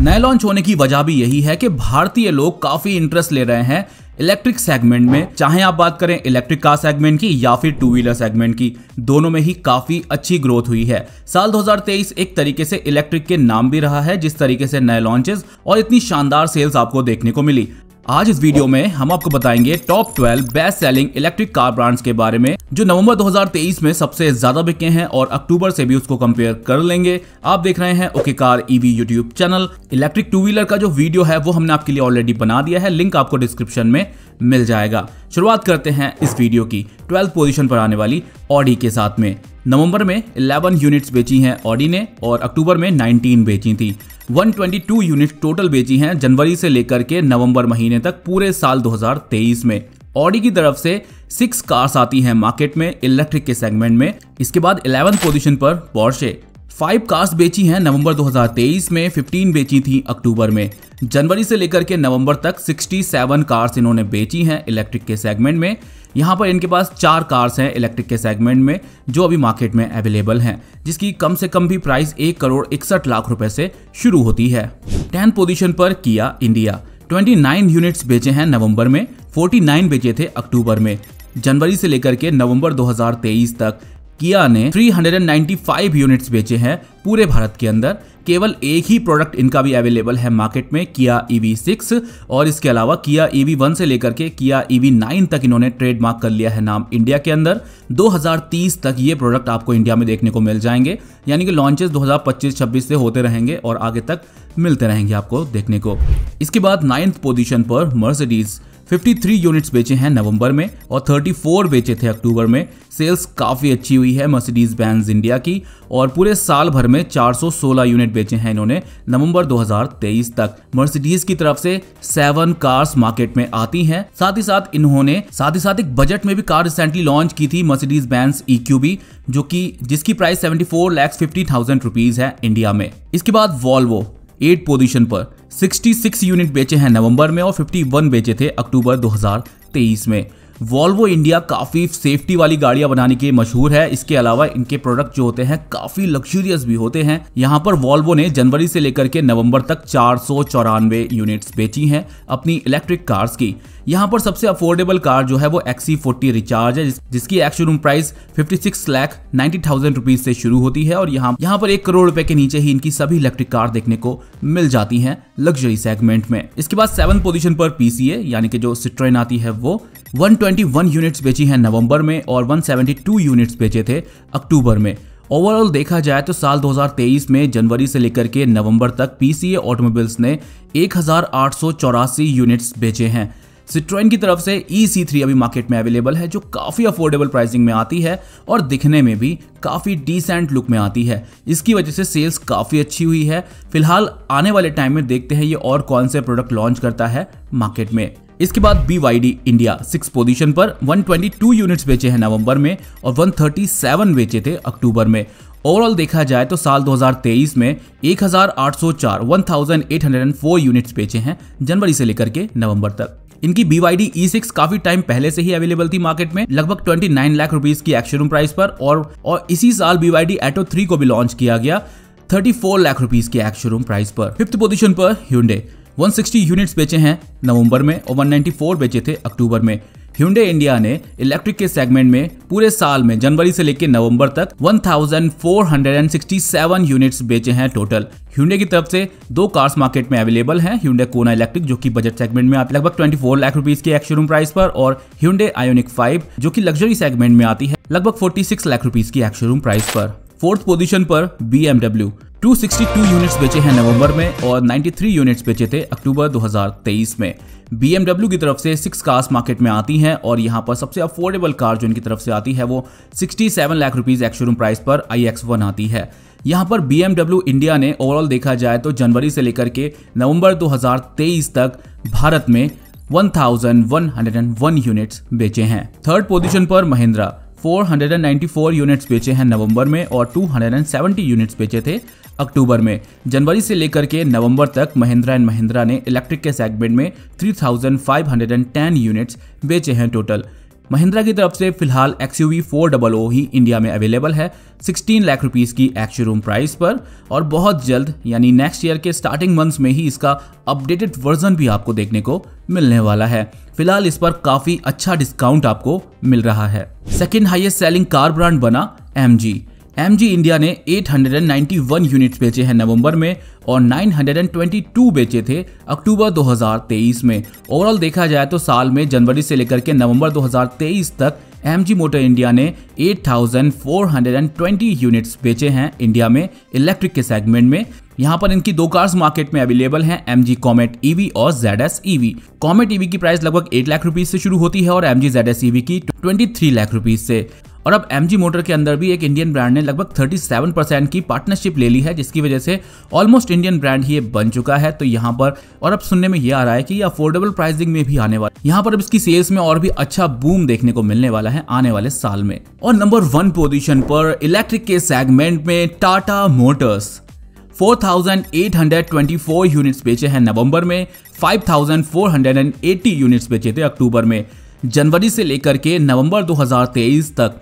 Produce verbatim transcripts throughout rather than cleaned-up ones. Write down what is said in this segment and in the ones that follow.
नए लॉन्च होने की वजह भी यही है कि भारतीय लोग काफी इंटरेस्ट ले रहे हैं इलेक्ट्रिक सेगमेंट में, चाहे आप बात करें इलेक्ट्रिक कार सेगमेंट की या फिर टू व्हीलर सेगमेंट की, दोनों में ही काफी अच्छी ग्रोथ हुई है। साल दो हज़ार तेईस एक तरीके से इलेक्ट्रिक के नाम भी रहा है, जिस तरीके से नए लॉन्चेस और इतनी शानदार सेल्स आपको देखने को मिली। आज इस वीडियो में हम आपको बताएंगे top twelve best selling electric car brands के बारे में, जो नवंबर दो हज़ार तेईस में सबसे ज्यादा बिके हैं और अक्टूबर से भी उसको कंपेयर कर लेंगे। आप देख रहे हैं okay car EV YouTube channel. Electric two wheeler का जो वीडियो है वो हमने आपके लिए ऑलरेडी बना दिया है, लिंक आपको डिस्क्रिप्शन में मिल जाएगा। शुरुआत करते हैं इस वीडियो की ट्वेल्थ पोजीशन पर आने वाली ऑडी के साथ में। नवंबर में ग्यारह यूनिट्स बेची हैं ऑडी ने और अक्टूबर में उन्नीस बेची थी। एक सौ बाईस यूनिट टोटल बेची हैं जनवरी से लेकर के नवंबर महीने तक पूरे साल दो हज़ार तेईस में। ऑडी की तरफ से सिक्स कार्स आती हैं मार्केट में इलेक्ट्रिक के सेगमेंट में। इसके बाद ग्यारहवीं पोजीशन पर पोर्शे फाइव कार्स बेची हैं नवंबर दो हज़ार तेईस में, पंद्रह बेची थी अक्टूबर में। जनवरी से लेकर के नवंबर तक सड़सठ कार्स इन्होंने बेची हैं इलेक्ट्रिक के सेगमेंट में। यहाँ पर इनके पास चार कार्स हैं इलेक्ट्रिक के सेगमेंट में जो अभी मार्केट में अवेलेबल हैं, जिसकी कम से कम भी प्राइस एक करोड़ इकसठ लाख रुपए से शुरू होती है। टेंथ पोजीशन पर किया इंडिया उनतीस यूनिट्स बेचे हैं नवंबर में, उनचास बेचे थे अक्टूबर में। जनवरी से लेकर के नवंबर दो हज़ार तेईस तक किया ने तीन सौ पचानवे यूनिट्स बेचे हैं पूरे भारत के अंदर। केवल एक ही प्रोडक्ट इनका भी अवेलेबल है मार्केट में, किया ई वी सिक्स, और इसके अलावा किया ई वी वन से लेकर के किया ई वी नाइन तक इन्होंने ट्रेडमार्क कर लिया है नाम इंडिया के अंदर। दो हज़ार तीस तक ये प्रोडक्ट आपको इंडिया में देखने को मिल जाएंगे, यानी कि लॉन्चेस दो हज़ार पच्चीस छब्बीस से होते रहेंगे और आगे तक मिलते रहेंगे आपको देखने को। इसके बाद नाइन्थ पोजीशन पर मर्सिडीज तिरेपन यूनिट्स बेचे हैं नवंबर में और चौंतीस बेचे थे अक्टूबर में। सेल्स काफी अच्छी हुई है मर्सिडीज बेंज इंडिया की और पूरे साल भर में चार सौ सोलह यूनिट बेचे हैं इन्होंने नवंबर दो हज़ार तेईस तक। मर्सिडीज की तरफ से सेवन कार्स मार्केट में आती हैं। साथ ही साथ इन्होंने साथ ही साथ एक बजट में भी कार रिसेंटली लॉन्च की थी Mercedes Benz E Q B, जो कि जिसकी price seventy four lakhs fifty thousand rupees है इंडिया में। इसके बाद वॉल्वो एट पोजीशन पर छियासठ यूनिट बेचे हैं नवंबर में और इक्यावन बेचे थे अक्टूबर दो हज़ार तेईस में। वॉल्वो इंडिया काफी सेफ्टी वाली गाड़ियां बनाने के मशहूर है। इसके अलावा इनके प्रोडक्ट जो होते हैं काफी लग्जरियस भी होते हैं। यहाँ पर वॉल्वो ने जनवरी से लेकर के नवंबर तक चार सौ चौरानवे यूनिट्स बेची हैं अपनी इलेक्ट्रिक कार्स की। यहाँ पर सबसे अफोर्डेबल कार जो है वो एक्स सी फोर्टी रिचार्ज है, जिसकी एक्स-शोरूम प्राइस छप्पन लाख नब्बे हज़ार रुपीज से शुरू होती है और यहाँ यहाँ पर एक करोड़ रुपए के नीचे ही इनकी सभी इलेक्ट्रिक कार देखने को मिल जाती हैं लग्जरी सेगमेंट में। इसके बाद सेवन पोजीशन पर पी सी ए यानी कि जो सिट्रोएन आती है वो एक सौ इक्कीस यूनिट्स बेची हैं नवंबर में और एक सौ बहत्तर यूनिट्स बेचे थे अक्टूबर में। ओवरऑल देखा जाए तो साल दो हज़ार तेईस में जनवरी से लेकर के नवंबर तक पी सी ए ऑटोमोबाइल्स ने एक हज़ार आठ सौ चौरासी यूनिट्स बेचे हैं। सिट्रोएन की तरफ से ई सी थ्री अभी मार्केट में अवेलेबल है, जो काफी अफोर्डेबल प्राइसिंग में आती है और दिखने में भी काफी डिसेंट लुक में आती है। इसकी वजह से सेल्स काफी अच्छी हुई है। फिलहाल आने वाले टाइम में देखते हैं ये और कौन से प्रोडक्ट लॉन्च करता है मार्केट में। इसके बाद B Y D India six position पर एक सौ बाईस यूनिट्स बेचे हैं नवंबर में और एक सौ सैंतीस बेचे थे अक्टूबर में। ओवरऑल देखा जाए तो साल दो हज़ार तेईस में एक हज़ार आठ सौ चार अठारह सौ चार यूनिट्स बेचे हैं जनवरी से लेकर के नवंबर तक। इनकी B Y D E six काफी टाइम पहले से ही अवेलेबल थी मार्केट में, लगभग उनतीस लाख रुपीस की एक्स-शोरूम प्राइस पर, और और इसी साल B Y D Atto three को भी लॉन्च किया गया चौंतीस लाख रुपीस की एक्स-शोरूम प्राइस पर। फिफ्थ पोजीशन पर Hyundai एक सौ साठ यूनिट्स बेचे हैं नवंबर में और एक सौ चौरानवे बेचे थे अक्टूबर में। Hyundai इंडिया ने इलेक्ट्रिक के सेगमेंट में पूरे साल में जनवरी से लेकर नवंबर तक चौदह सौ सड़सठ यूनिट्स बेचे हैं टोटल। Hyundai की तरफ से दो कार्स मार्केट में अवेलेबल हैं, Hyundai Kona इलेक्ट्रिक जो कि बजट सेगमेंट में आती है लगभग चौबीस लाख रुपीस की एक्स-शोरूम प्राइस पर, और Hyundai Ioniq फाइव जो कि लग्जरी सेगमेंट में आती है लगभग छियालीस लाख रुपीस की एक्स-शोरूम प्राइस पर। फोर्थ पोजीशन पर बी एम डब्ल्यू दो सौ बासठ यूनिट्स बेचे हैं नवंबर में और तिरानवे यूनिट्स बेचे थे अक्टूबर दो हज़ार तेईस में। बी एम डब्ल्यू की तरफ से सिक्स कार्स मार्केट में आती हैं और यहाँ पर सबसे अफोर्डेबल कार जो इनकी तरफ से आती है वो सड़सठ लाख रुपीस एक्स-शोरूम प्राइस पर आई एक्स वन आती है। यहाँ पर बी एम डब्ल्यू इंडिया ने ओवरऑल देखा जाए तो जनवरी से लेकर के नवंबर दो हज़ार तेईस तक भारत में एक हज़ार एक सौ एक यूनिट्स बेचे हैं। थर्ड पोजीशन पर महिंद्रा चार सौ चौरानवे यूनिट्स बेचे हैं नवंबर में और दो सौ सत्तर यूनिट्स बेचे थे अक्टूबर में। जनवरी से लेकर के नवंबर तक महिंद्रा एंड महिंद्रा ने इलेक्ट्रिक के सेगमेंट में तीन हज़ार पाँच सौ दस यूनिट्स बेचे हैं टोटल। महिंद्रा की तरफ से फिलहाल एक्सयूवी फोर डबल ओ ही इंडिया में अवेलेबल है सोलह लाख रुपीस की एक्स शोरूम प्राइस पर, और बहुत जल्द यानी नेक्स्ट ईयर के स्टार्टिंग मंथ्स में ही इसका अपडेटेड वर्जन भी आपको देखने को मिलने वाला है। फिलहाल इस पर काफी अच्छा डिस्काउंट आपको मिल रहा है। Second highest selling car brand बना M G. M G India ने आठ सौ इक्यानवे यूनिट्स बेचे हैं नवंबर में और नौ सौ बाईस बेचे थे अक्टूबर दो हज़ार तेईस में। ओवरऑल देखा जाए तो साल में जनवरी से लेकर के नवंबर दो हज़ार तेईस तक एम जी मोटर इंडिया ने आठ हज़ार चार सौ बीस यूनिट्स बेचे हैं इंडिया में इलेक्ट्रिक के सेगमेंट में। यहाँ पर इनकी दो कार्स मार्केट में अवेलेबल हैं, एम जी कॉमेट ईवी और Z S EV. Comet EV की प्राइस लगभग आठ लाख रुपीस से शुरू होती है और M G Z S EV की तेईस लाख रुपीस से। और अब एम जी मोटर के अंदर भी एक इंडियन ब्रांड ने लगभग सैंतीस परसेंट की पार्टनरशिप ले ली है, जिसकी वजह से ऑलमोस्ट इंडियन ब्रांड ही बन चुका है। तो यहाँ पर और अब सुनने में ये आ रहा है कि ये अफोर्डेबल प्राइसिंग में भी आने वाला, यहाँ पर अब इसकी सेल्स में और भी अच्छा बूम देखने को मिलने वाला है आने वाले साल में। और नंबर वन पोजीशन पर इलेक्ट्रिक के सेगमेंट में टाटा मोटर्स चार हज़ार आठ सौ चौबीस यूनिट्स बेचे हैं नवंबर में, पाँच हज़ार चार सौ अस्सी यूनिट्स बेचे थे अक्टूबर में। जनवरी से लेकर के नवंबर दो हज़ार तेईस तक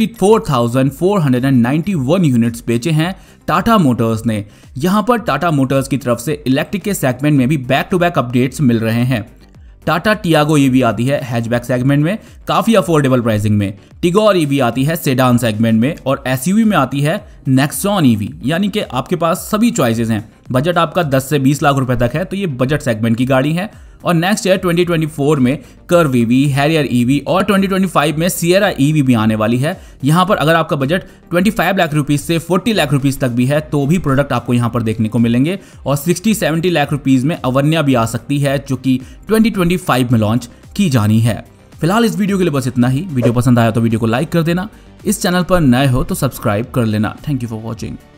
चौवन हज़ार चार सौ इक्यानवे यूनिट्स बेचे हैं टाटा मोटर्स ने। यहां पर टाटा मोटर्स की तरफ से इलेक्ट्रिक के सेगमेंट में भी बैक टू बैक अपडेट्स मिल रहे हैं। टाटा टियागो ईवी आती है हैचबैक सेगमेंट में काफी अफोर्डेबल प्राइसिंग में, टिगोर ईवी आती है सेडान सेगमेंट में, और एसयूवी में आती है नेक्सॉन ईवी। यानी कि आपके पास सभी चॉइसेस हैं। बजट आपका दस से बीस लाख रुपए तक है तो ये बजट सेगमेंट की गाड़ी है। और नेक्स्ट ईयर दो हज़ार चौबीस में कर्व ईवी, हैरियर ईवी और दो हज़ार पच्चीस में सियरा ईवी भी आने वाली है। यहाँ पर अगर आपका बजट पच्चीस लाख रुपीस से चालीस लाख रुपीस तक भी है तो भी प्रोडक्ट आपको यहाँ पर देखने को मिलेंगे। और साठ सत्तर लाख रुपीस में अवर्निया भी आ सकती है जो कि दो हज़ार पच्चीस में लॉन्च की जानी है। फिलहाल इस वीडियो के लिए बस इतना ही। वीडियो पसंद आया तो वीडियो को लाइक कर देना, इस चैनल पर नए हो तो सब्सक्राइब कर लेना। Thank you for watching.